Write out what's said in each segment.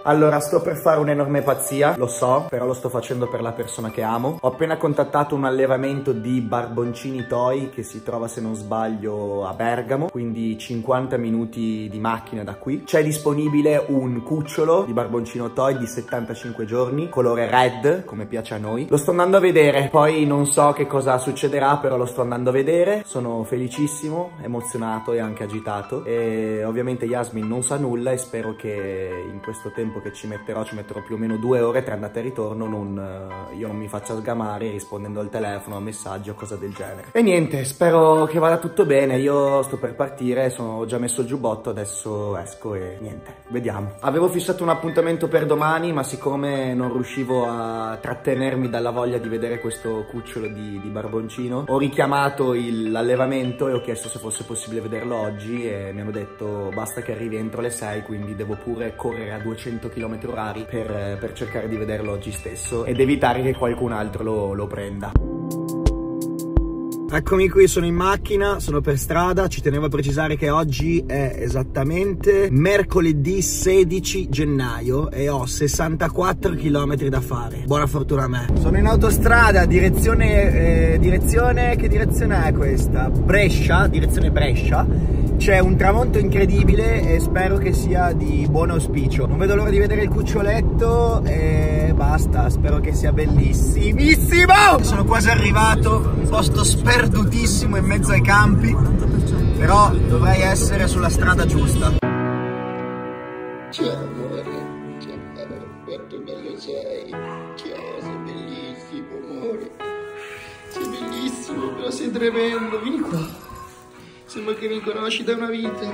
Allora, sto per fare un'enorme pazzia, lo so, però lo sto facendo per la persona che amo. Ho appena contattato un allevamento di barboncini toy che si trova, se non sbaglio, a Bergamo, quindi 50 minuti di macchina da qui. C'è disponibile un cucciolo di barboncino toy di 75 giorni, colore red, come piace a noi. Lo sto andando a vedere, poi non so che cosa succederà, però lo sto andando a vedere. Sono felicissimo, emozionato e anche agitato. E ovviamente Yasmin non sa nulla e spero che in questo tempo che ci metterò più o meno 2 ore tra andata e ritorno, io non mi faccia sgamare rispondendo al telefono, a messaggi o cose del genere. E niente, spero che vada tutto bene. Io sto per partire, sono già messo il giubbotto, adesso esco e niente, vediamo. Avevo fissato un appuntamento per domani, ma siccome non riuscivo a trattenermi dalla voglia di vedere questo cucciolo di barboncino, ho richiamato l'allevamento e ho chiesto se fosse possibile vederlo oggi e mi hanno detto basta che arrivi entro le 6, quindi devo pure correre a 200 km/h per cercare di vederlo oggi stesso ed evitare che qualcun altro lo prenda. Eccomi qui, sono in macchina, sono per strada. Ci tenevo a precisare che oggi è esattamente mercoledì 16 gennaio e ho 64 km da fare. Buona fortuna a me. Sono in autostrada, direzione che direzione è questa? Brescia, direzione Brescia. C'è un tramonto incredibile e spero che sia di buon auspicio. Non vedo l'ora di vedere il cuccioletto e basta, spero che sia bellissimissimo! Sono quasi arrivato, un posto sperdutissimo in mezzo ai campi, però dovrei essere sulla strada giusta. Ciao amore, quanto bello sei. Ciao, sei bellissimo amore. Sei bellissimo, però sei tremendo, vieni qua. Sembra che mi conosci da una vita.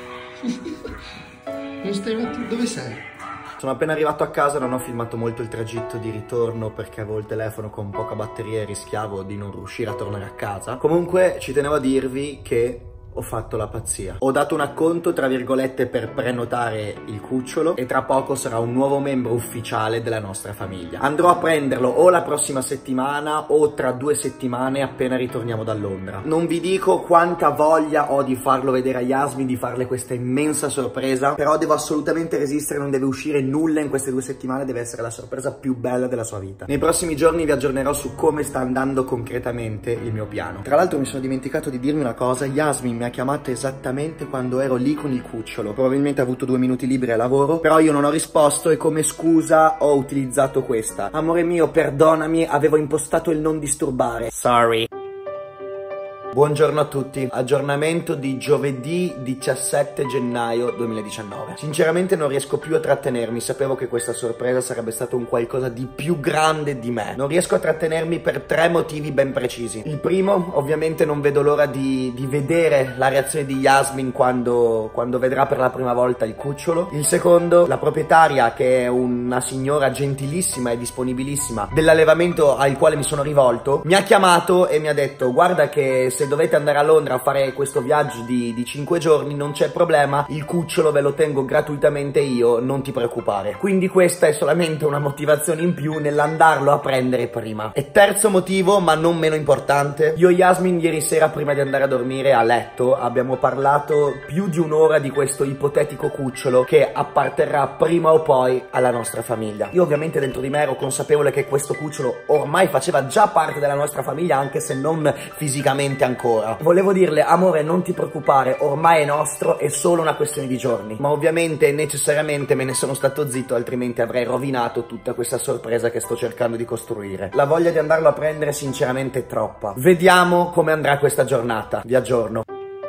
Non stai mettendo... Dove sei? Sono appena arrivato a casa, non ho filmato molto il tragitto di ritorno perché avevo il telefono con poca batteria e rischiavo di non riuscire a tornare a casa. Comunque ci tenevo a dirvi che ho fatto la pazzia. Ho dato un acconto, tra virgolette, per prenotare il cucciolo e tra poco sarà un nuovo membro ufficiale della nostra famiglia. Andrò a prenderlo o la prossima settimana o tra 2 settimane appena ritorniamo da Londra. Non vi dico quanta voglia ho di farlo vedere a Yasmin, di farle questa immensa sorpresa, però devo assolutamente resistere, non deve uscire nulla in queste 2 settimane, deve essere la sorpresa più bella della sua vita. Nei prossimi giorni vi aggiornerò su come sta andando concretamente il mio piano. Tra l'altro mi sono dimenticato di dirmi una cosa, Yasmin mi ha chiamato esattamente quando ero lì con il cucciolo. Probabilmente ha avuto 2 minuti liberi a lavoro, però io non ho risposto e come scusa ho utilizzato questa. Amore mio, perdonami, avevo impostato il non disturbare. Sorry. Buongiorno a tutti, aggiornamento di giovedì 17 gennaio 2019. Sinceramente non riesco più a trattenermi, sapevo che questa sorpresa sarebbe stato un qualcosa di più grande di me. Non riesco a trattenermi per 3 motivi ben precisi. Il primo, ovviamente non vedo l'ora di vedere la reazione di Yasmin quando vedrà per la prima volta il cucciolo. Il secondo, la proprietaria, che è una signora gentilissima e disponibilissima dell'allevamento al quale mi sono rivolto, mi ha chiamato e mi ha detto guarda che se dovete andare a Londra a fare questo viaggio di 5 giorni non c'è problema, il cucciolo ve lo tengo gratuitamente io, non ti preoccupare. Quindi questa è solamente una motivazione in più nell'andarlo a prendere prima. E terzo motivo, ma non meno importante, io e Yasmin ieri sera prima di andare a dormire a letto abbiamo parlato più di un'ora di questo ipotetico cucciolo che apparterrà prima o poi alla nostra famiglia. Io ovviamente dentro di me ero consapevole che questo cucciolo ormai faceva già parte della nostra famiglia, anche se non fisicamente ancora. Volevo dirle amore non ti preoccupare, ormai è nostro, è solo una questione di giorni. Ma ovviamente necessariamente me ne sono stato zitto, altrimenti avrei rovinato tutta questa sorpresa che sto cercando di costruire. La voglia di andarlo a prendere sinceramente è troppa. Vediamo come andrà questa giornata, vi aggiorno.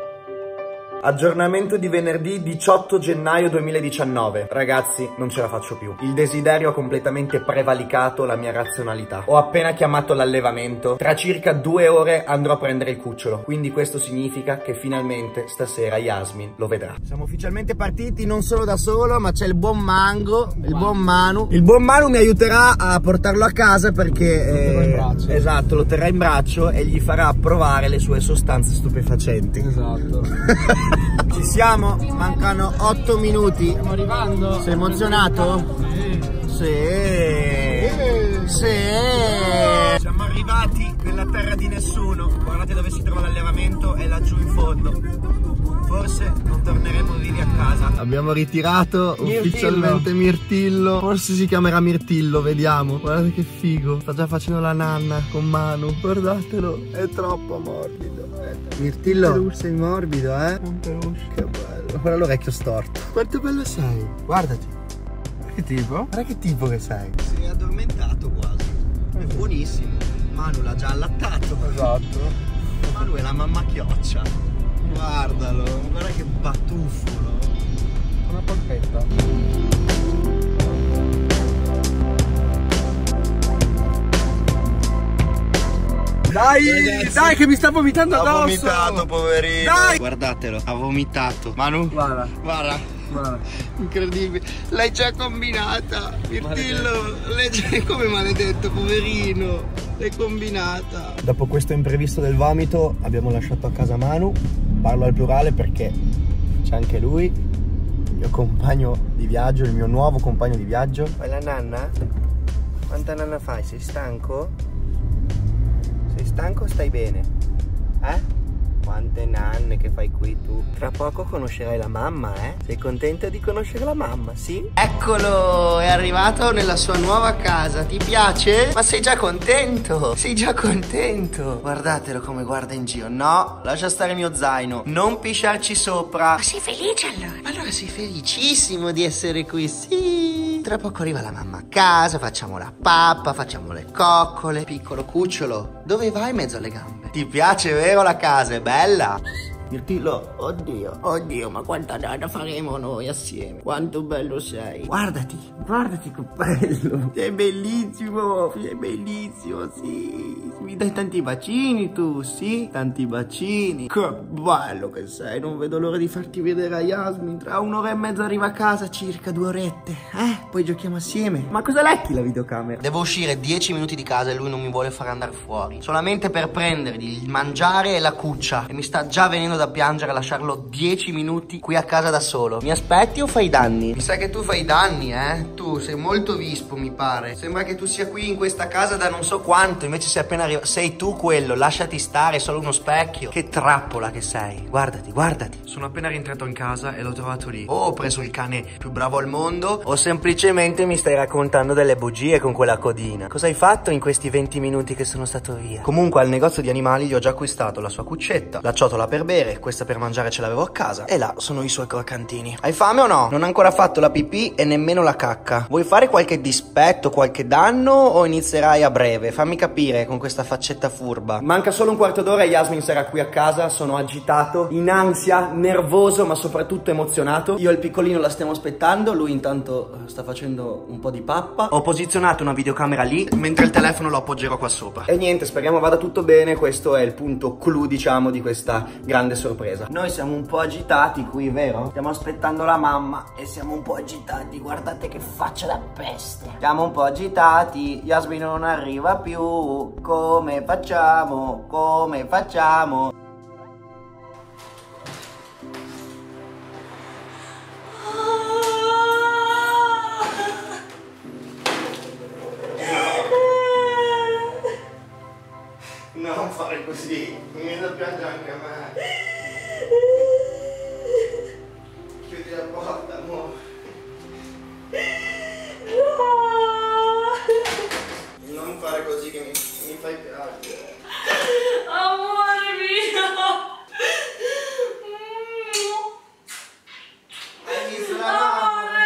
Aggiornamento di venerdì 18 gennaio 2019. Ragazzi, non ce la faccio più. Il desiderio ha completamente prevalicato la mia razionalità. Ho appena chiamato l'allevamento. Tra circa 2 ore andrò a prendere il cucciolo. Quindi questo significa che finalmente stasera Yasmin lo vedrà. Siamo ufficialmente partiti, non solo da solo, ma c'è il buon Mango, il buon Manu. Il buon Manu mi aiuterà a portarlo a casa perché... Lo terrà in braccio. Esatto, lo terrà in braccio e gli farà provare le sue sostanze stupefacenti. Esatto. Ci siamo, mancano 8 minuti. Stiamo arrivando. Sei emozionato? Sì. Sì. Siamo arrivati nella terra di nessuno. Guardate dove si trova l'allevamento, è laggiù in fondo. forse non torneremo vivi a casa. Abbiamo ritirato ufficialmente Mirtillo. Forse si chiamerà Mirtillo, vediamo. Guardate che figo, sta già facendo la nanna con Manu. Guardatelo, è troppo morbido. Mirtillo, sei morbido, eh? Un peluche. Che bello. Guarda l'orecchio storto. Quanto bello sei. Guardati. Che tipo? Guarda che tipo che sei. Si è addormentato quasi. È buonissimo. Manu l'ha già allattato. Esatto. Manu è la mamma chioccia. Guardalo, guarda che batuffolo. Una polpetta. Dai, ragazzi, dai che mi sta vomitando addosso. Ha vomitato, poverino. Dai. Guardatelo, ha vomitato. Manu, Guarda. guarda. Guarda. Incredibile. L'hai già combinata. Mirtillo, l'hai già come maledetto, poverino. L'hai combinata. Dopo questo imprevisto del vomito abbiamo lasciato a casa Manu. Parlo al plurale perché c'è anche lui, il mio compagno di viaggio, il mio nuovo compagno di viaggio. Fai la nanna? Quanta nanna fai? Sei stanco? Sei stanco o stai bene? Eh? Quante nanne che fai qui tu. Tra poco conoscerai la mamma, eh? Sei contento di conoscere la mamma, sì? Eccolo, è arrivato nella sua nuova casa. Ti piace? Ma sei già contento? Sei già contento? Guardatelo come guarda in giro. No, lascia stare il mio zaino. Non pisciarci sopra. Ma sei felice allora? Allora sei felicissimo di essere qui, sì. Tra poco arriva la mamma a casa, facciamo la pappa, facciamo le coccole. Piccolo cucciolo, dove vai in mezzo alle gambe? Ti piace, vero, la casa? È bella? Mirtillo, oddio, ma quanta data faremo noi assieme. Quanto bello sei. Guardati che bello. Sei bellissimo, sì. Mi dai tanti bacini tu, sì? Tanti bacini. Che bello che sei, non vedo l'ora di farti vedere a Yasmin. Tra un'ora e mezza arriva a casa, circa 2 orette. Poi giochiamo assieme. Ma cosa lecchi la videocamera? Devo uscire 10 minuti di casa e lui non mi vuole far andare fuori. Solamente per prendergli il mangiare e la cuccia. E mi sta già venendo da piangere a lasciarlo 10 minuti qui a casa da solo. Mi aspetti o fai danni? Mi sa che tu fai danni, eh? Tu sei molto vispo, mi pare. Sembra che tu sia qui in questa casa da non so quanto. Invece sei appena arrivato. Sei tu quello, lasciati stare, è solo uno specchio. Che trappola che sei. Guardati. Sono appena rientrato in casa e l'ho trovato lì. O ho preso il cane più bravo al mondo, o semplicemente mi stai raccontando delle bugie con quella codina. Cosa hai fatto in questi 20 minuti che sono stato via? Comunque al negozio di animali gli ho già acquistato la sua cuccetta, la ciotola per bere, questa per mangiare ce l'avevo a casa, e là sono i suoi croccantini. Hai fame o no? Non ho ancora fatto la pipì e nemmeno la cacca. Vuoi fare qualche dispetto, qualche danno o inizierai a breve? Fammi capire con questa faccetta furba. Manca solo un quarto d'ora e Yasmin sarà qui a casa. Sono agitato, in ansia, nervoso ma soprattutto emozionato. Io e il piccolino la stiamo aspettando, lui intanto sta facendo un po' di pappa. Ho posizionato una videocamera lì mentre il telefono lo appoggerò qua sopra. E niente, speriamo vada tutto bene. Questo è il punto clou, diciamo, di questa grande sorpresa. Noi siamo un po' agitati qui, vero? Stiamo aspettando la mamma e siamo un po' agitati. Guardate che faccia da peste. Siamo un po' agitati. Yasmin non arriva più. Come facciamo? Non fare così, mi viene da piangere anche a me. Chiudi la porta, amore. Non fare così che mi fai piangere. Amore mio. Hai visto la mamma?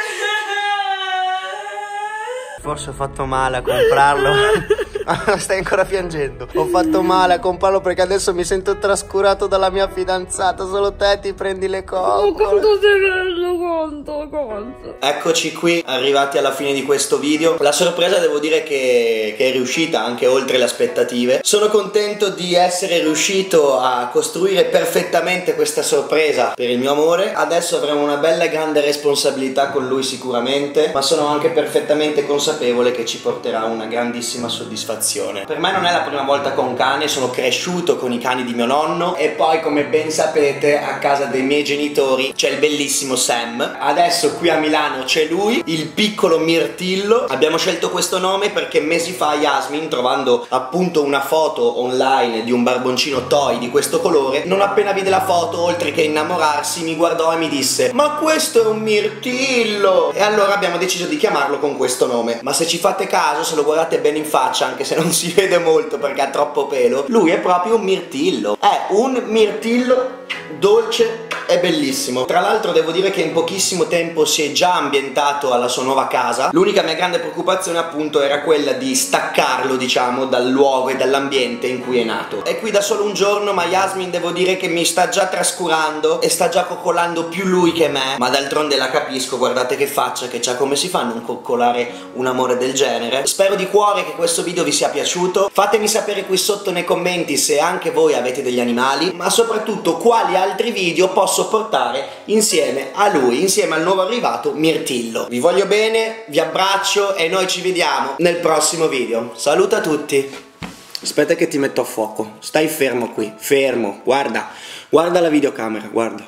Forse ho fatto male a comprarlo. Stai ancora piangendo. Ho fatto male a comprarlo perché adesso mi sento trascurato dalla mia fidanzata. Solo te ti prendi le coccole. Quanto sei bello, quanto. Eccoci qui, arrivati alla fine di questo video. La sorpresa devo dire che è riuscita anche oltre le aspettative. Sono contento di essere riuscito a costruire perfettamente questa sorpresa per il mio amore. Adesso avremo una bella grande responsabilità con lui sicuramente, ma sono anche perfettamente consapevole che ci porterà una grandissima soddisfazione. Per me non è la prima volta con un cane, sono cresciuto con i cani di mio nonno e poi, come ben sapete, a casa dei miei genitori c'è il bellissimo Sam. Adesso adesso qui a Milano c'è lui, il piccolo Mirtillo. Abbiamo scelto questo nome perché mesi fa Yasmin, trovando appunto una foto online di un barboncino toy di questo colore, non appena vide la foto, oltre che innamorarsi, mi guardò e mi disse: ma questo è un Mirtillo! E allora abbiamo deciso di chiamarlo con questo nome. Ma se ci fate caso, se lo guardate bene in faccia, anche se non si vede molto perché ha troppo pelo, lui è proprio un mirtillo. È un mirtillo dolce e bellissimo. Tra l'altro devo dire che in pochissimo tempo si è già ambientato alla sua nuova casa. L'unica mia grande preoccupazione appunto era quella di staccarlo, diciamo, dal luogo e dall'ambiente in cui è nato. È qui da solo un giorno, ma Yasmin devo dire che mi sta già trascurando e sta già coccolando più lui che me. Ma d'altronde la capisco, guardate che faccia che c'ha, come si fa a non coccolare un amore del genere. Spero di cuore che questo video vi sia piaciuto. Fatemi sapere qui sotto nei commenti se anche voi avete degli animali, ma soprattutto quali altri video posso portare insieme a lui, insieme al nuovo arrivato Mirtillo. Vi voglio bene, vi abbraccio e noi ci vediamo nel prossimo video. Saluto a tutti. Aspetta che ti metto a fuoco. Stai fermo qui, fermo. Guarda, guarda la videocamera, guarda.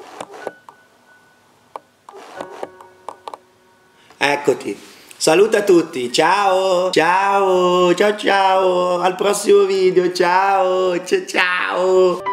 Eccoti. Saluta a tutti. Ciao. Ciao. Ciao ciao. Al prossimo video. Ciao. Ciao ciao.